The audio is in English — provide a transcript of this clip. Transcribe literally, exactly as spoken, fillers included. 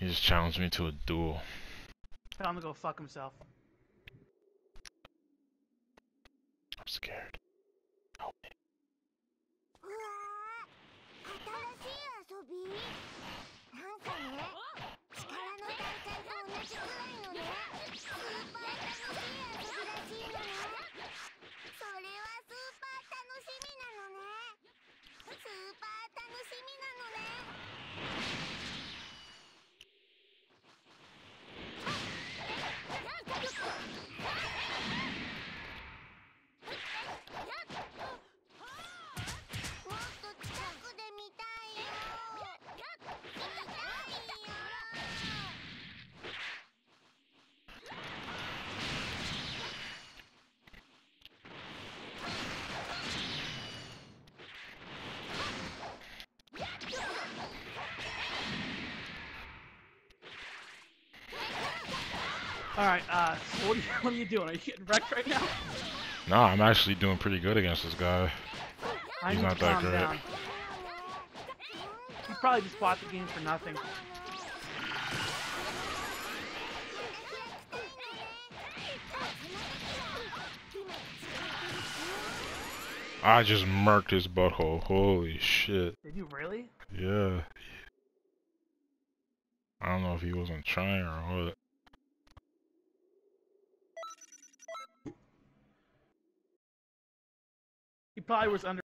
He just challenged me to a duel. Tell him to go fuck himself. I'm scared. Help me. Alright, uh, so what are, you, what are you doing? Are you getting wrecked right now? Nah, I'm actually doing pretty good against this guy. I He's need not to that calm great. down. He probably just bought the game for nothing. I just murked his butthole. Holy shit. Did you really? Yeah. I don't know if he wasn't trying or what. He probably was under